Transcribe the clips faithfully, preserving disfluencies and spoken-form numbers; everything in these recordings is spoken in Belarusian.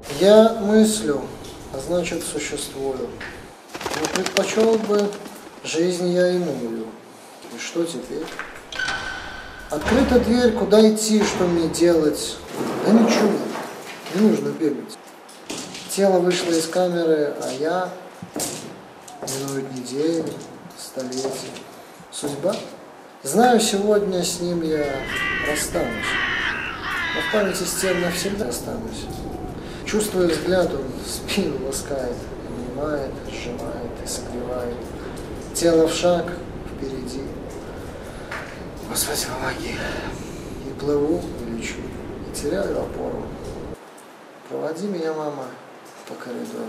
Я мыслю, а значит существую. Но предпочел бы жизнь я иную. И что теперь? Открыта дверь, куда идти, что мне делать? Да ничего, не нужно бегать. Тело вышло из камеры, а я... Минуют недели, столетия. Судьба? Знаю, сегодня с ним я расстанусь. Но в памяти стен навсегда останусь. Чувствуя взгляд, он спину ласкает, обнимает, сжимает и согревает. Тело в шаг впереди. Господи, помоги. И плыву, и лечу, и теряю опору. Проводи меня, мама, по коридору.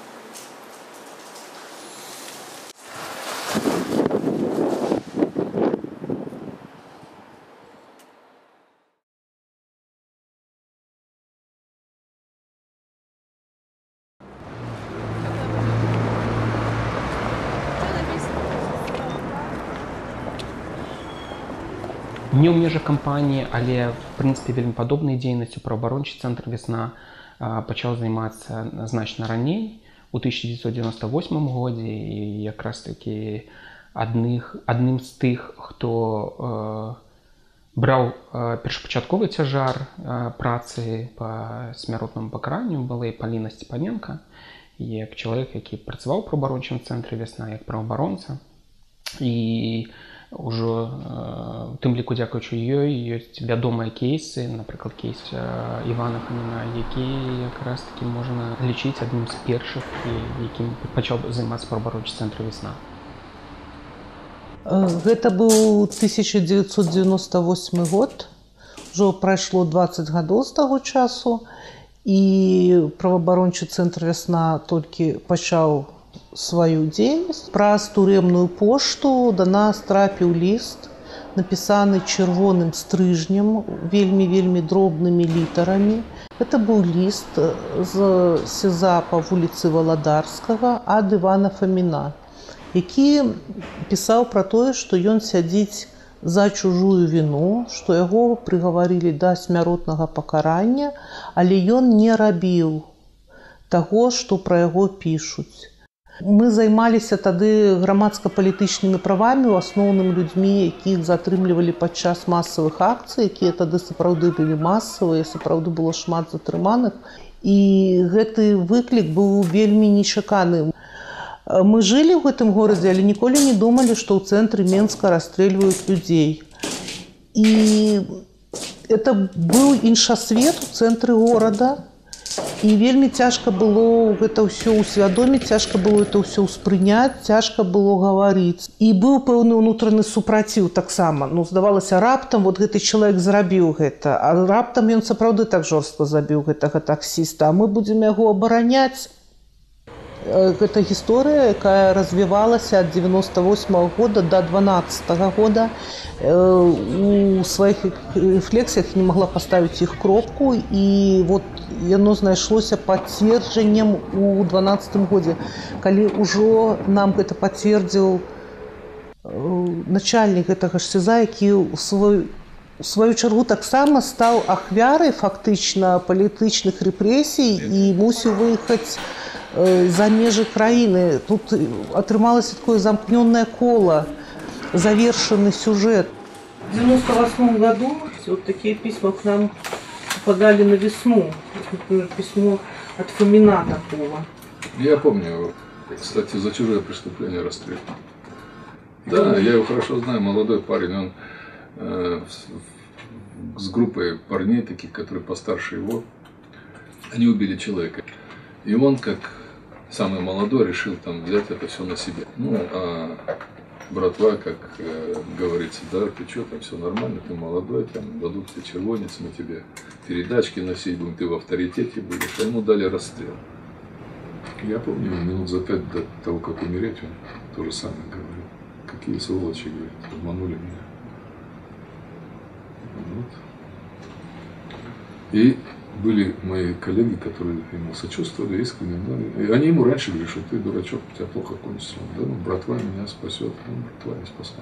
Не ў межах кампаніі, але в прынцыпе вельмі падобнай дзейнасцю праваабарончы цэнтр «Весна» пачаў займацца значна раней, у тысяча дзевятьсот девяносто восьмым годзе, і якраз такі адным з тых, хто браў першапачатковы цяжар працы па смяротнаму пакаранню, была і Паліна Стсепаненка, як чалавек, які працаваў у праваабарончым цэнтры «Весна» як праваабаронца. І ўжо, тым ліку дзякуючы ёй, ёсць вядомыя кейсы, напрыклад, кейс Івана Фаміна, які якраз такі можна лічыць адным з першых, якім пачаў займацца праваабарончы цэнтр «Весна». Гэта быў тысяча дзевятьсот девяносто восьмы год, ужо прайшло дваццаць гадоў з таго часу, і праваабарончы цэнтр «Весна» толькі пачаў сваю дзейнасць. Праз турэмную пошту да нас трапіў ліст, напісаны чырвоным стрыжнем, вельмі-вельмі дробнымі літарамі. Гэта быў ліст з СІЗА па вуліцы Валадарскага ад Івана Фаміна, які пісаў пра тое, што ён сядзіць за чужую віну, што яго прыгаварылі да смяротнага пакарання, але ён не рабіў таго, што пра яго пішуць. Мы займаліся тады грамадска-палітычнымі правамі, у асноўным людзьмі, якіх затрымлівалі падчас масавых акцый, якія тады сапраўды былі масавыя, сапраўды было шмат затрыманых. І гэты выклік быў вельмі нечаканы. Мы жылі ў гэтым горадзе, але ніколі не думалі, што ў цэнтры Менска расстрэльваюць людзей. І это быў іншасвет у цэнтры горада. І вельмі цяжка было гэта ўсё ўсвядоміць, цяжка было это ўсё ўспрыняць, цяжка было гаварыць. І быў пэўны ўнутраны супраціў таксама. Ну, здавалася, раптам вот гэты чалавек зрабіў гэта, а раптам ён сапраўды так жорстка забіў гэтага таксіста, а мы будзем яго абараняць. Гэта гісторыя, якая развівалася ад девяносто восьмага года да дванаццатага года. У сваіх рэфлексіях не магла паставіць іх кропку, і вот яно знайшлося пацверджаннем у дванаццатым годзе, калі ўжо нам гэта пацвердзіў начальнік гэтага ж СІЗА, які ў свой у сваю чаргу таксама стаў ахвярай фактычна палітычных рэпрэсій і мусіў выехаць за межы краіны. Тут атрымалася такое замкнёнае кола, завершаны сюжет. В девяносто восьмом году вот такие письма к нам попадали на «Весну». Например, письмо от Фомина такого. Я помню, кстати, за чужое преступление расстрелял. Да, я его хорошо знаю, молодой парень, он э, с группой парней таких, которые постарше его, они убили человека. И он, как самый молодой, решил там взять это все на себя. Ну, а братва, как э, говорится, да, ты что, там все нормально, ты молодой, там дадут тебе червонец, мы тебе передачки носить будем, ты в авторитете будешь. А ему дали расстрел. Я помню, минут за пять до того, как умереть, он то же самое говорил. Какие сволочи, говорит, обманули меня. Вот. И были мои коллеги, которые ему сочувствовали искренне. Но... И они ему раньше говорили, что ты дурачок, у тебя плохо кончится. Да, ну, братва меня спасет. Ну, братва не спасла.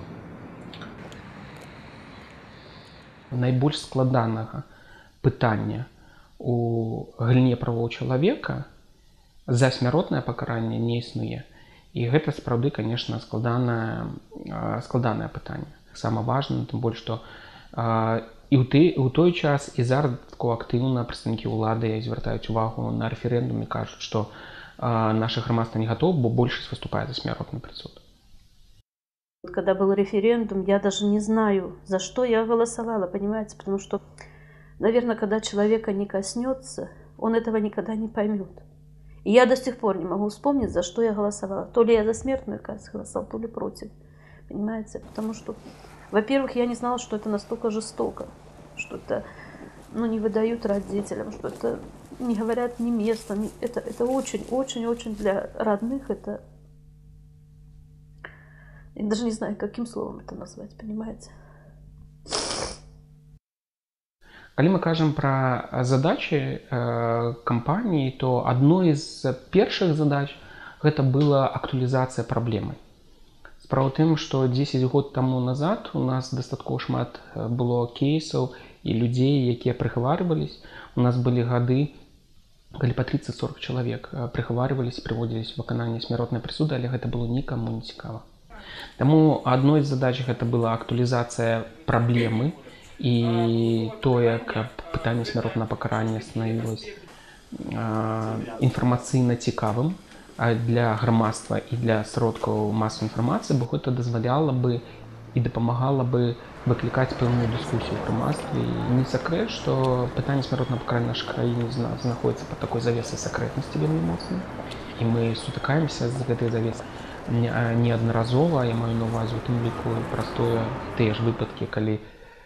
Найбольш складанага пытання у галіне правоў чалавека за смяротнае пакаранне не існуе. І гэта сапраўды, конечно, складанае, складанае пытанне. Сама важна, тым больш, што і ў, ты, ў той час і зараз актыўна прадстаўнікі ўлады звяртаюць увагу на рэферэндум і кажуць, што наше грамадства не готово, бо большасць выступае за смяротны прысуд. Когда был референдум, я даже не знаю, за что я голосовала, понимаете, потому что, наверное, когда человека не коснется, он этого никогда не поймет. И я до сих пор не могу вспомнить, за что я голосовала. То ли я за смертную казнь голосовала, то ли против, понимаете, потому что, во-первых, я не знала, что это настолько жестоко, что это, ну, не выдают родителям, что это не говорят ни места, ни... это, это очень-очень-очень для родных, это... Я даже не знаю, каким словом это назвать, понимаете. Калі мы кажам пра задачы э, кампаніі, то адной з першых задач гэта была актуалізацыя праблемы. Справа ў тым, што дзесяць год таму назад у нас дастаткова шмат было кейсаў і людзей, якія прыгаварвались. У нас былі гады, калі па тридцать-сорок чалавек прыгаварвались, прыводзіліся ў выкананне смяротнай прысуды, але гэта было нікаму не цікава. Таму адной з задач гэта была актуалізацыя праблемы і тое, каб пытанне смяротнага пакарання станавілася інфармацыйна цікавым для грамадства і для сродкаў масавай інфармацыі, бо гэта дазваляла бы і дапамагала бы выклікаць пэўную дыскусію ў грамадстве. І не сакрэт, што пытанне смяротнага пакарання нашай краіны знаходзіцца пад такой завесай сакрэтнасці вельмі моцнай. І мы сутыкаемся з гэтай завесай неаднаразова, я маю на ўвазе у тым ліку простое тыя ж выпадкі, калі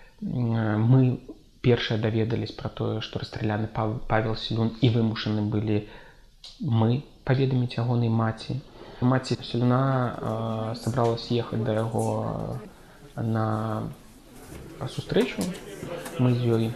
мы першыя даведались пра тое, што расстраляны Павел Селюн, і вымушаны былі мы паведаміць ягонай маці. Маці Селюна сабралась ехаць да яго на сустрэчу. Мы з ёй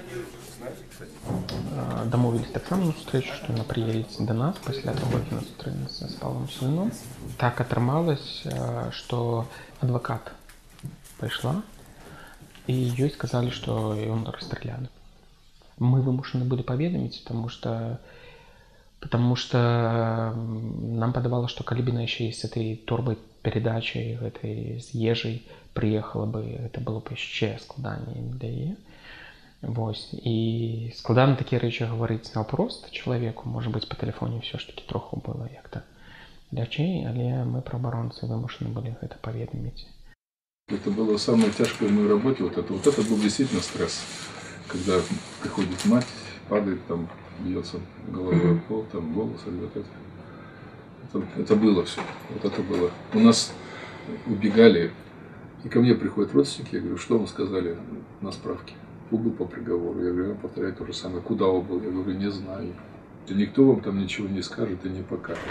дамовились таксама на сустрэчу, што яна прыедзе да нас пасля таго, як яна сустрэцца з Павлом Селюном. Так атрымалася, што адвакат пайшла, і ёй сказалі, што ён расстраляны. Мы вымушаны былі паведаміць, потому что потому что нам падавала, што калі бы яна яшчэ з этой торбай перадачай, гэтай з ежай прыехала бы, гэта было б яшчэ складаней для яе. Вось. І складана такія рэчы гаварыць наўпрост чалавеку, можа быць, па тэлефоне ўсё ж такі троху было як-то лягчэй, але мы, праваабаронцы, вымушаны былі гэта паведаміць. Это было самое тяжкое в моей работе. Вот это, вот это был действительно стресс. Когда приходит мать, падает, там, бьется головой в пол, там, голос рвет. Это, это, это было все. Вот это было. У нас убегали, и ко мне приходят родственники, я говорю, что вам сказали на справке? Убыл по приговору. Я говорю, я повторяю то же самое. Куда убыл? Я говорю, не знаю. И никто вам там ничего не скажет и не покажет.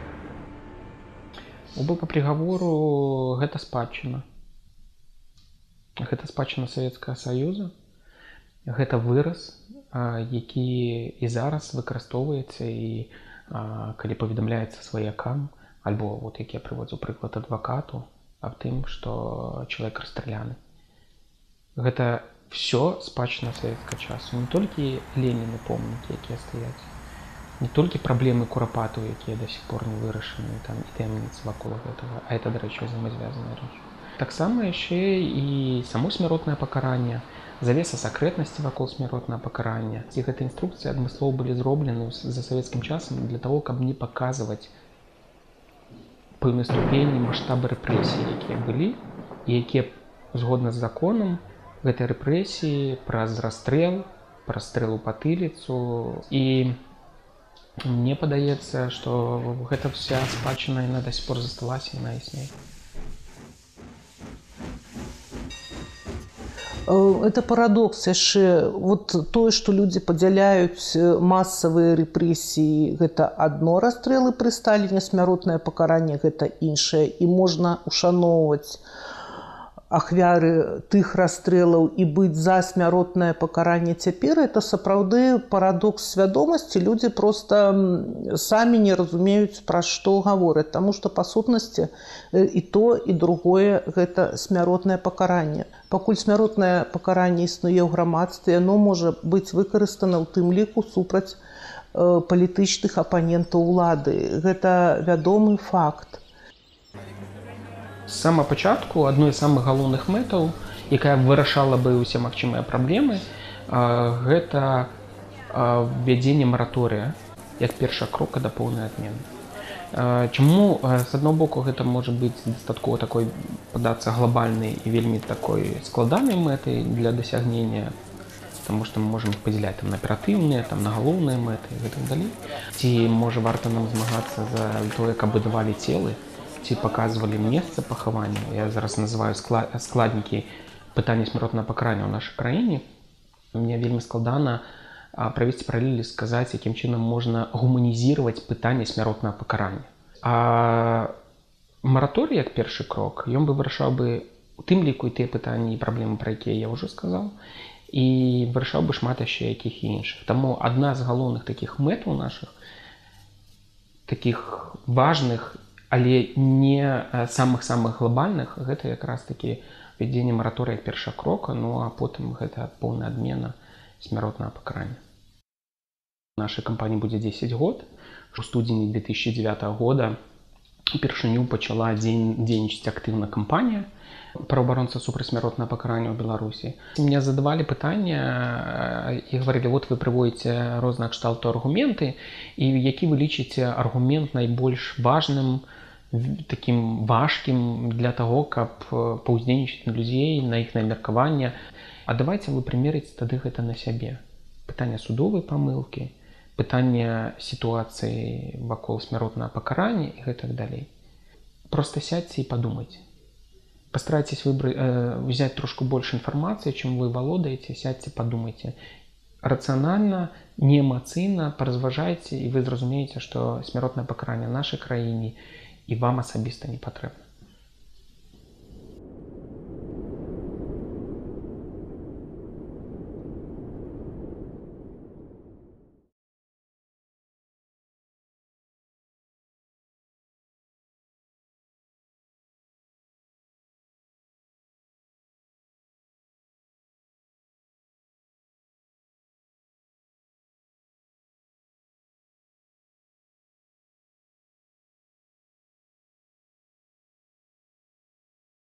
Убыл по приговору – гэта спадчына. Гэта спадчына Савецкага Саюза. Гэта выраз, які і зараз выкарыстоўваецца, і калі паведамляецца сваякам, альбо, вот, як я прыводзіў прыклад, адвакату, аб тым, што чалавек расстраляны. Гэта все спадчына савецкага часу. Не толькі Леніны помнікі, якія стаяць, не толькі праблемы курапатаў, якія да сих пор не вырашаны, там, і таямніцы вакол гэтага, а это, да рэчы, взаемазвязаныя рэчы. Таксама яшчэ і само смяротнае пакаранне, завеса сакрэтнасці вакол смяротнага пакарання. І гэтыя інструкцыі адмыслова былі зроблены за савецкім часам для того, каб не паказваць пэўнай ступені маштабы рэпрэсій, якія былі, і якія, згодна з законам, гэтыя рэпрэсіі праз расстрэл, праз стрэл у патыліцу. І мне падаецца, што гэта вся спадчына, яна да сих пор засталася, яна існуе. Это парадокс яшчэ. Вот тое, што людзі падзяляюць масавыя рэпрэсіі, гэта адно, расстрэлы пры Сталіне, смяротнае пакаранне гэта іншае. І можна ушаноўваць ахвяры тых расстрэлаў і быць за смяротнае пакаранне цяпер, это сапраўды парадокс свядомасці. Людзі проста самі не разумеюць, пра што гавораць, таму што па сутнасці і то, і другое гэта смяротнае пакаранне. Пакуль смяротнае пакаранне існуе ў грамадстве, яно можа быць выкарыстана ў тым ліку супраць палітычных апанентаў улады. Гэта вядомы факт. З самага пачатку адной з самых галоўных мэтаў, якая вырашала бы ўсе магчымыя праблемы, гэта ввядзенне мараторыя як першы крок да поўнай адмены. Чаму, з аднаго боку, гэта можа быць дастаткова такой, падацца глобальнай і вельмі такой складанай мэтай для дасягнення, таму што мы можам падзяляць там на аператыўныя, там на галоўныя мэты і гэтак далей. Ці можа варта нам змагацца за тое, каб выдавалі целы, ці паказвалі месца пахавання. Я зараз называю складнікі пытання смяротнага пакарання ў нашай краіне. Мне вельмі складана правесці паралелі, сказаць, якім чынам можна гуманізировать пытанне смяротнага пакарання. А мараторый як першы крок, ён бы вырашаў бы у тым ліку і тыя пытанні і праблемы, пра якія я ўжо сказаў, і вырашаў бы шмат яшчэ якіх іншых. Таму адна з галоўных такіх мэтаў нашых, такіх важных, але не самых-самых глобальных, гэта якраз такі ввядзенне мараторыя як першага крока, ну а потым гэта поўная адмена смяротнага пакарання. Нашай кампаніі будзе дзесяць год. У студзені две тысячи девятого года упершыню пачала дзейнічаць актыўна кампанія праваабаронца супраць смяротнага пакарання ў Беларусі. Мне задавалі пытання і гаварылі, вот вы прыводзіце рознага кшталту аргументы, і які вы лічыце аргумент найбольш важным, таким важкім для таго, каб паўздзейнічаць на людзей, на іх меркаванне. А давайте вы прымерыце тады гэта на сябе. Пытанне судовай памылкі, пытанне сітуацыі вакол смяротнага пакарання і гэтак далей. Просто сядьце і падумайце. Постарайтесь выбрать, э, взять трошку больше информации, чем вы владеете, сядьте, подумайте. Рационально, не эмоцыйна, паразважайце, і вы зразумееце, што смяротнае пакаранне нашай краіне і вам асабіста не патрэбна.